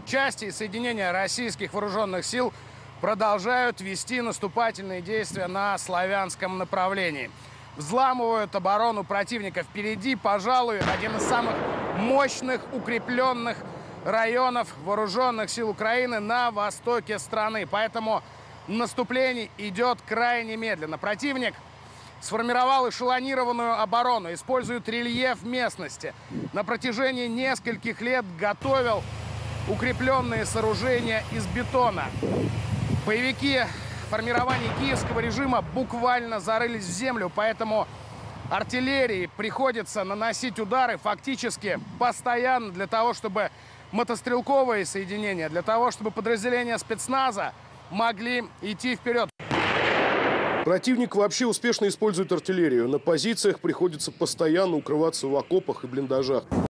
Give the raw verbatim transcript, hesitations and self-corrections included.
Части и соединения российских вооруженных сил продолжают вести наступательные действия на славянском направлении. Взламывают оборону противника. Впереди, пожалуй, один из самых мощных укрепленных районов вооруженных сил Украины на востоке страны. Поэтому наступление идет крайне медленно. Противник сформировал эшелонированную оборону, использует рельеф местности. На протяжении нескольких лет готовил укрепленные сооружения из бетона. Боевики формирования киевского режима буквально зарылись в землю, поэтому артиллерии приходится наносить удары фактически постоянно для того, чтобы мотострелковые соединения, для того, чтобы подразделения спецназа могли идти вперед. Противник вообще успешно использует артиллерию. На позициях приходится постоянно укрываться в окопах и блиндажах.